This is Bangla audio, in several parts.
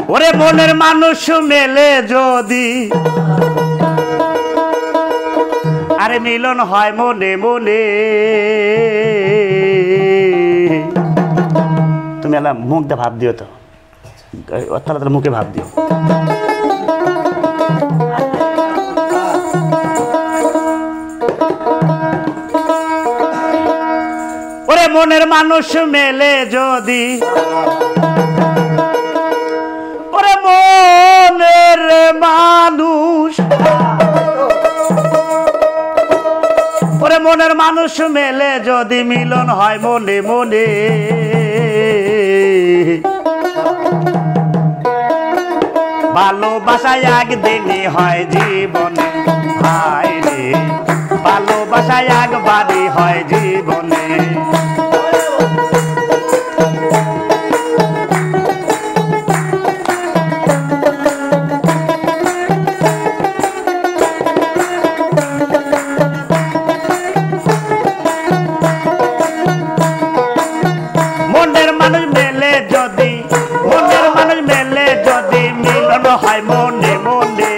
ওরে মনের মানুষ মেলে যদি আরে মিলন হয় মনে মনে তুমি এলা মুখ দিয়ে ভাব দিও তো তাহলে মুখে ভাব দিও ওরে মনের মানুষ মেলে যদি ওরে মনের মানুষ ওরে মনের মানুষ মেলে যদি মিলন হয় মনে মনে ভালোবাসায় একদিনই হয় জীবনে হায় রে ভালোবাসায় একবারই হয় জীবনে মনের মানুষ মেলে যদি মিলন হয় মনে মনে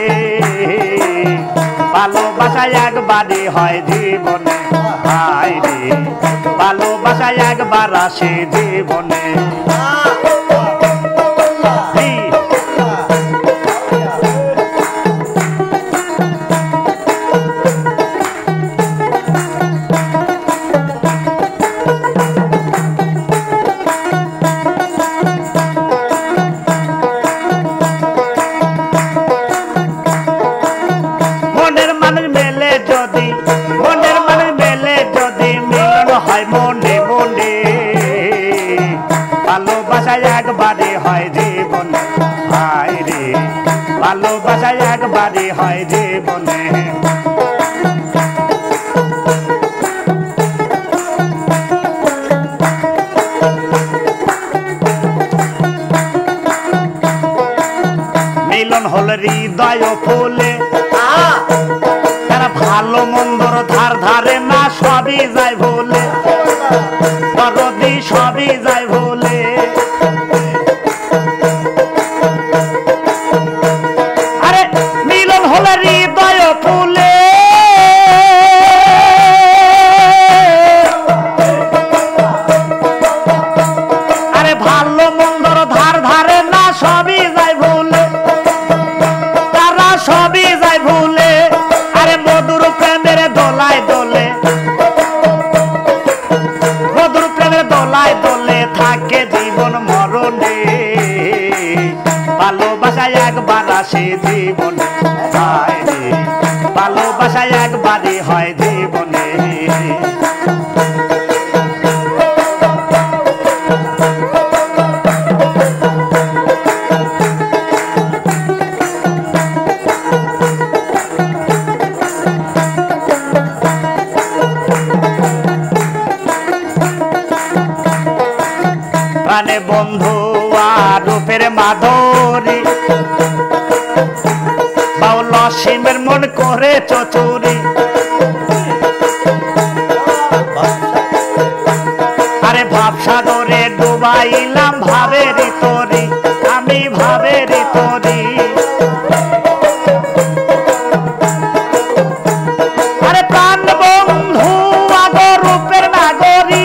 ভালোবাসায় একবারই হয় জীবনে হায় রে ভালোবাসায় একবার আসে জীবনে মনের মানুষ মেলে যদি মিলন হয় মনে মনে ভালোবাসায় একবারই হয় জীবনে হায় রে ভালোবাসায় একবারই হয় জীবনে মিলন হল হৃদয় ফুলে তারা ভালো মন্দর ধার ধারে না সবই যায় ভুলে দরদি সবই যায় ভুলে আরে মিলন হল হৃদয় ফুলে আরে ভালো মন্দর ধার ধারে না সবই যায় ভুলে তারা সবই যায় ভুলে আরে মধুর প্রেমের দোলায় দোলে মধুর প্রেমের দোলায় দোলে থাকে জীবন মরণে ভালোবাসায় একবার আসে জীবনে হায় রে ভালোবাসায় একবারই হয় জীবনে প্রাণে বন্ধু আর রূপের মাধুরী বাউল অসীমের মন করে চচুরি আরে ভাবসাগরে ডুবাইলাম ভাবের তরি আমি ভাবের তরি আরে প্রাণ বন্ধু আগর রূপের নাগরী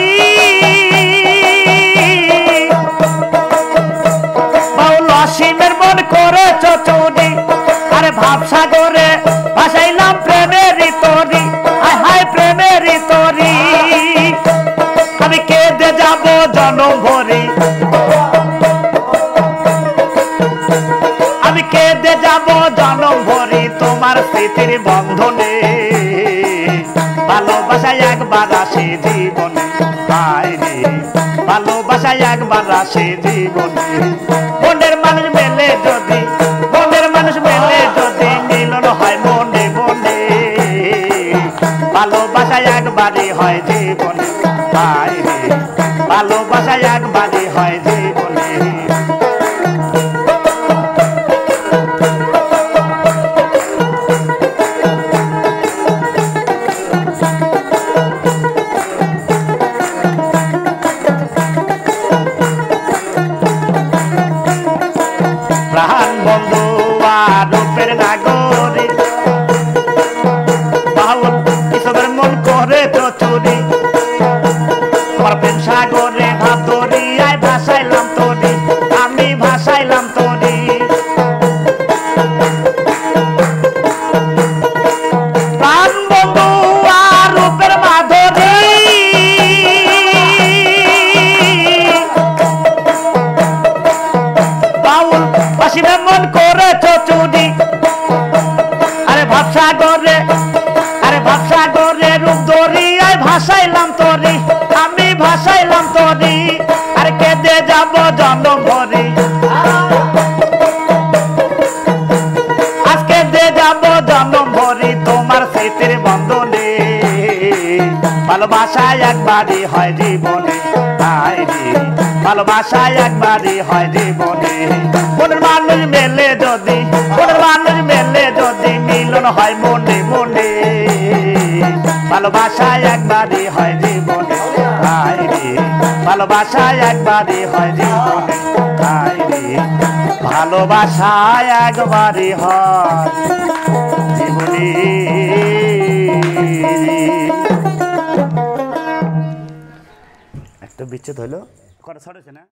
অসীমের মন করে চচুরি আরে ভাবসাগরে ভাসাইলাম প্রেমের তরি হায় হায় প্রেমের তরি আমি কেঁদে যাব জনম ভরি আমি কেঁদে যাব জনম ভরি তোমার স্মৃতির বন্ধনে ভালোবাসায় একবার আসে জীবনে হায় রে ভালোবাসায় একবার আসে জীবনে মনের মানুষ মেলে যদি মিলন হয় মনে মনে ভালোবাসায় একবারই হয় জীবনে হায় রে ভালোবাসায় একবারই হয় জীবনে ভাবসাগরে আরে ভাবসাগরে রূপ দরিয়ায় ভাসাইলাম তোরি আমি ভাসাইলাম তোরি আর কেঁদে যাব জনম ভরি আজকে দে যাব জনম ভরি তোমার স্মৃতির বন্ধনে ভালোবাসা একবারই হয় জীবনে ভালোবাসা একবারই হয় জীবনে মনের মানুষ মেলে যদি মনের মানুষ মেলে যদি মিলন হয় মনে মনে ভালোবাসা একবারই হয় জীবনে ভালোবাসা একবারই হয় জীবনে ভালোবাসা একবারই হয় জীবনে একটা বিচ্ছেদ হইলো কটা ছড়েছে না।